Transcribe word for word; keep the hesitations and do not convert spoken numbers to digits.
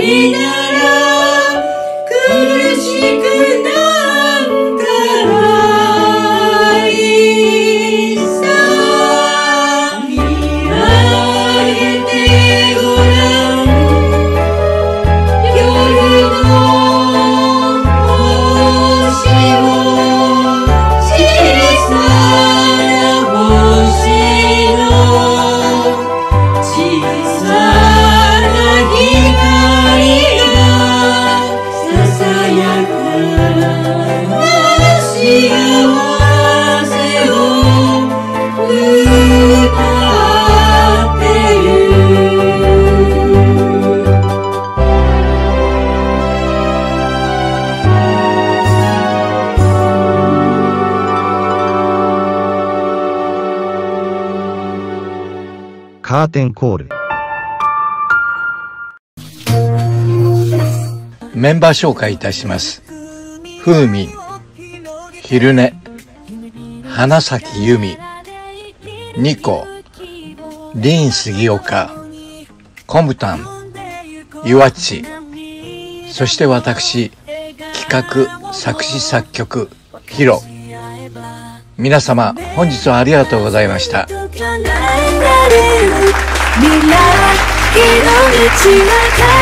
りなら苦しくなんかないさ。見上げてごらん夜の星を、小さな星の小さな光がささやかな幸せを歌ってる。 カーテンコール。 メンバー紹介いたします。ふうみん、昼寝、花咲由美、ニコ、リン杉岡、コムタン、イワッチ、そして私、企画、作詞作曲、ヒロ。皆様、本日はありがとうございました。 未来への道は